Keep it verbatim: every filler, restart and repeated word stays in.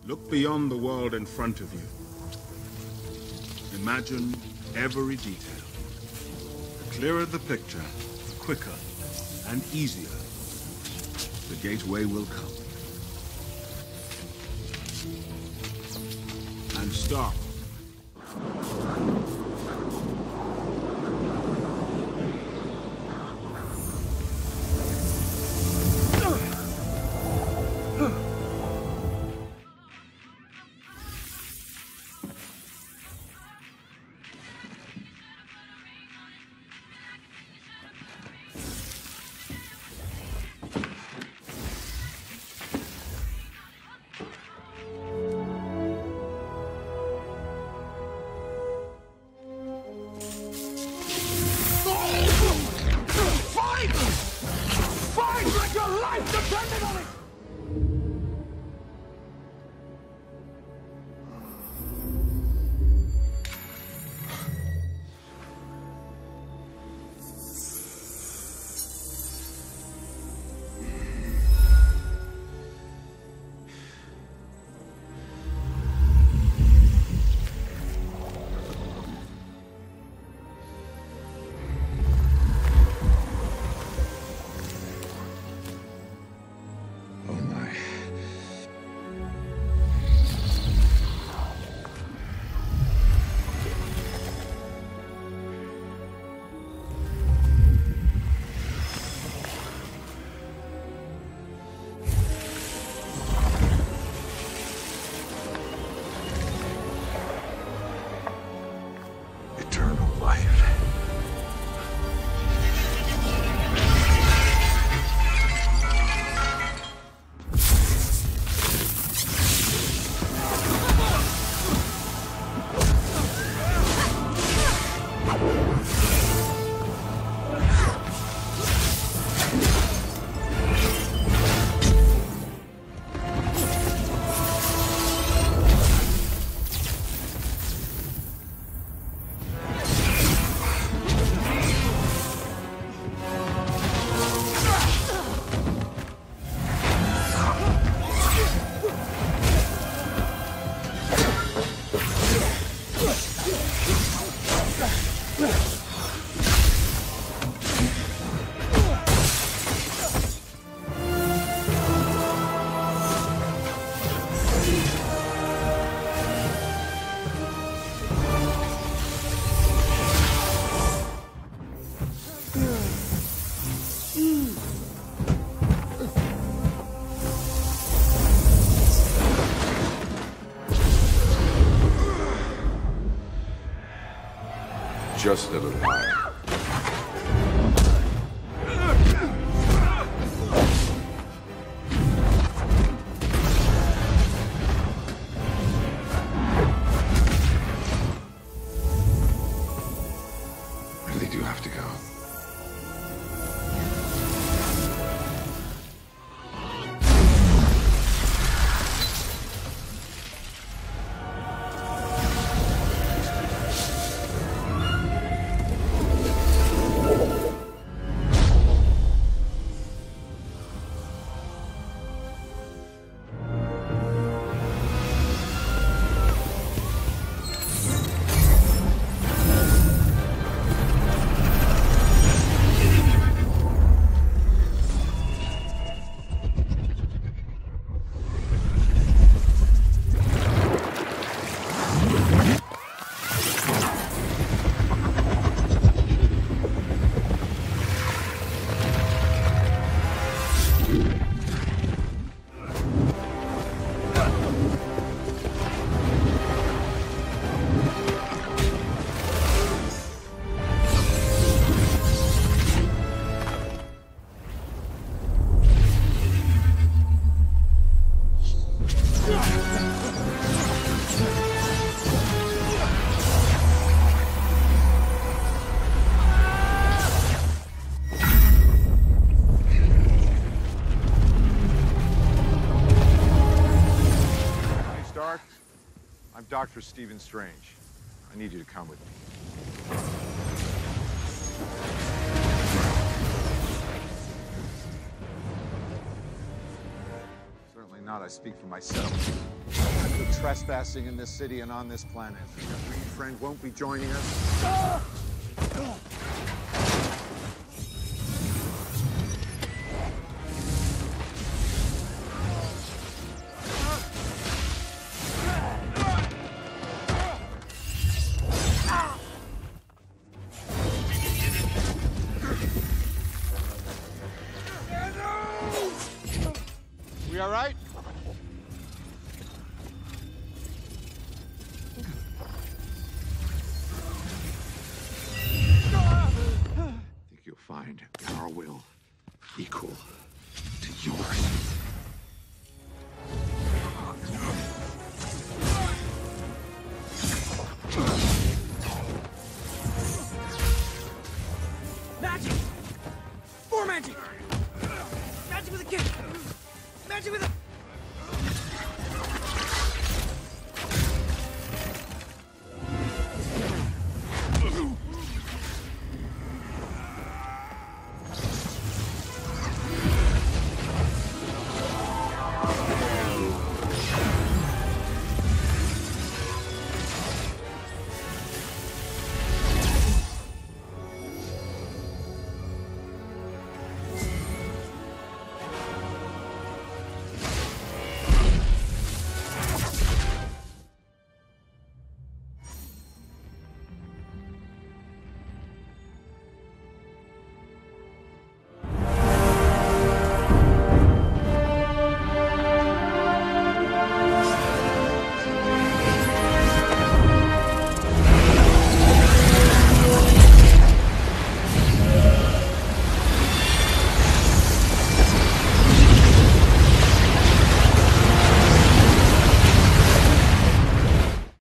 Look beyond the world in front of you. Imagine every detail. The clearer the picture, the quicker and easier the gateway will come. And stop. Just a little while. Really do have to go. I'm Doctor Stephen Strange. I need you to come with me. Certainly not not, I speak for myself. The trespassing in this city and on this planet. Your green friend won't be joining us. We all right?